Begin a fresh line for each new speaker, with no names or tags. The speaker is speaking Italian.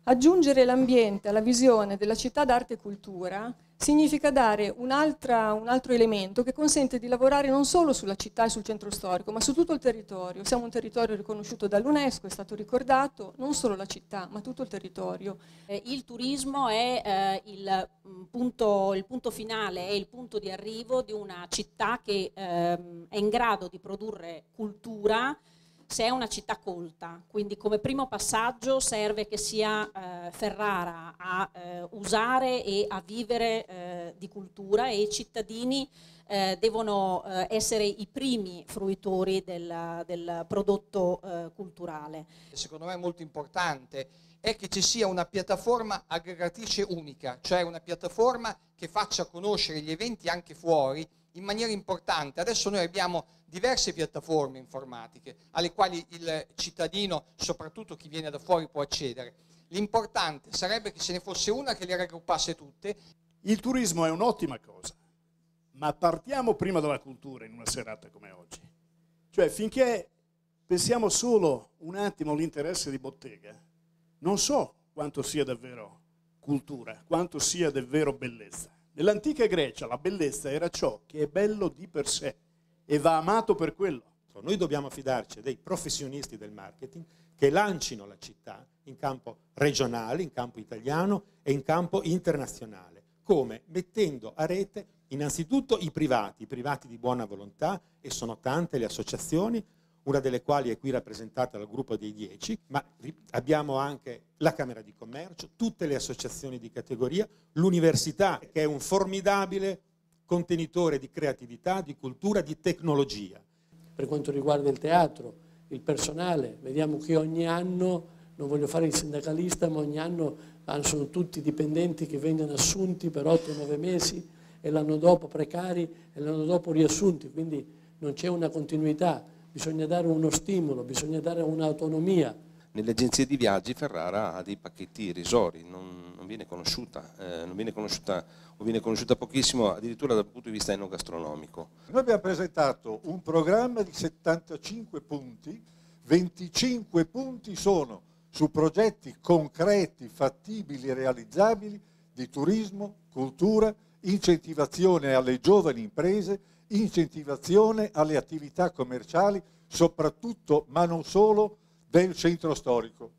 Aggiungere l'ambiente alla visione della città d'arte e cultura significa dare un altro elemento che consente di lavorare non solo sulla città e sul centro storico, ma su tutto il territorio. Siamo un territorio riconosciuto dall'UNESCO, è stato ricordato, non solo la città, ma tutto il territorio.
Il turismo è il punto finale, è il punto di arrivo di una città che è in grado di produrre cultura, se è una città colta, quindi come primo passaggio serve che sia Ferrara a usare e a vivere di cultura, e i cittadini devono essere i primi fruitori del prodotto culturale.
Secondo me è molto importante è che ci sia una piattaforma aggregatrice unica, cioè una piattaforma che faccia conoscere gli eventi anche fuori in maniera importante. Adesso noi abbiamo diverse piattaforme informatiche alle quali il cittadino, soprattutto chi viene da fuori, può accedere. L'importante sarebbe che ce ne fosse una che le raggruppasse tutte.
Il turismo è un'ottima cosa, ma partiamo prima dalla cultura in una serata come oggi. Cioè, finché pensiamo solo un attimo all'interesse di bottega, non so quanto sia davvero cultura, quanto sia davvero bellezza. Nell'antica Grecia la bellezza era ciò che è bello di per sé e va amato per quello.
Noi dobbiamo fidarci dei professionisti del marketing che lancino la città in campo regionale, in campo italiano e in campo internazionale. Come? Mettendo a rete innanzitutto i privati di buona volontà, e sono tante le associazioni, una delle quali è qui rappresentata dal gruppo dei 10, ma abbiamo anche la Camera di Commercio, tutte le associazioni di categoria, l'università, che è un formidabile contenitore di creatività, di cultura, di tecnologia.
Per quanto riguarda il teatro, il personale, vediamo che ogni anno, non voglio fare il sindacalista, ma ogni anno sono tutti dipendenti che vengono assunti per 8-9 mesi e l'anno dopo precari e l'anno dopo riassunti, quindi non c'è una continuità. Bisogna dare uno stimolo, bisogna dare un'autonomia.
Nelle agenzie di viaggi Ferrara ha dei pacchetti irrisori, non viene conosciuta, o viene conosciuta pochissimo, addirittura dal punto di vista enogastronomico.
Noi abbiamo presentato un programma di 75 punti, 25 punti sono su progetti concreti, fattibili e realizzabili di turismo, cultura, incentivazione alle giovani imprese, incentivazione alle attività commerciali, soprattutto, ma non solo, del centro storico.